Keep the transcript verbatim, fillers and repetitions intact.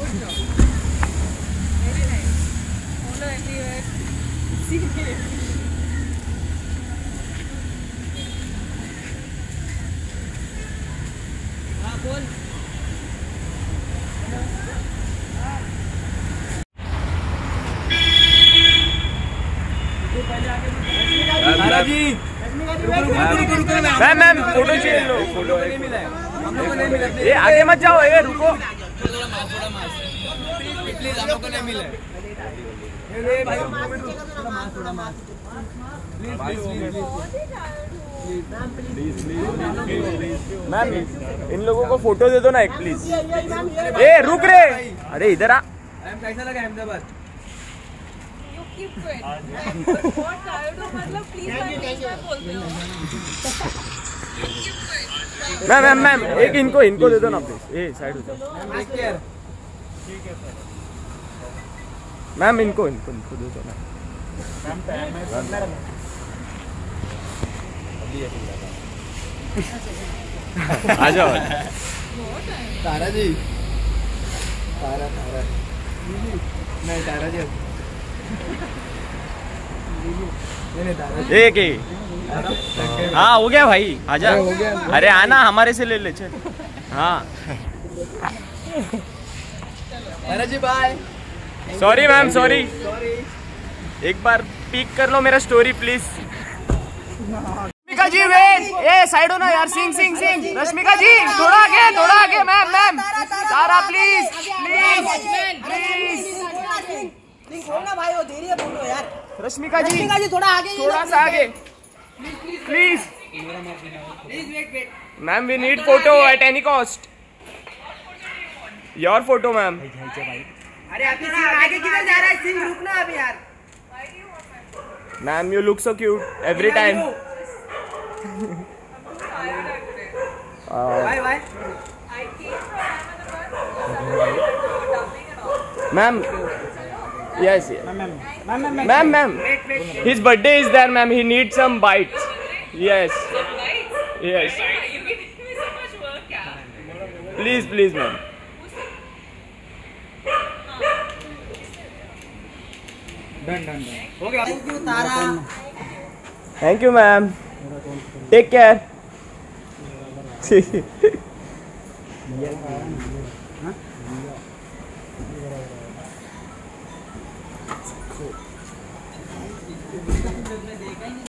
Ma'am ma'am photo चाहिए लो। Photo नहीं मिला है हम लोग को, नहीं मिला। ये आगे मत जाओ, ये रुको प्लीज, हम लोग को नहीं मिला है। भाई थोड़ा मास थोड़ा मास प्लीज प्लीज प्लीज मैम, इन लोगों को फोटो दे दो ना एक प्लीज। ए रुक रे, अरे इधर आ। कैसा लगा अहमदाबाद? मैम मैम मैम एक इनको इनको दे दो ना प्लीज। ए साइड हो जाओ मैम, इनको इनको इनको दे दो ना। आ जाओ तारा जी, तारा तारा नहीं तारा जी, एक ही। हाँ हो गया भाई, आजा। अरे आना हमारे से ले ले चल। हाँ Tara ji bye. Sorry ma'am, sorry. एक बार पिक कर लो मेरा story please. Rashmika ji wait, ए साइड हो ना यार। सिंग सिंग सिंग रश्मिका जी थोड़ा आगे, थोड़ा आगे। Ma'am ma'am Tara please please please खोलना भाई, वो दे रही है फोटो यार। रश्मिका जी, रश्मिका जी थोड़ा आगे, थोड़ा सा आगे please. Ma'am we need photo at any cost. Your photo ma'am. अरे अभी सिंह आगे किधर जा रहा है? सिंह रुकना अभी यार। Ma'am you look so cute every time. Bye bye ma'am. Yes, yes. Ma'am, ma'am. His birthday is there, ma'am. He needs some bites. Yes. Yes. Please, please, ma'am. Done, done, done. Okay. Thank you, Tara. Thank you, ma'am. Take care.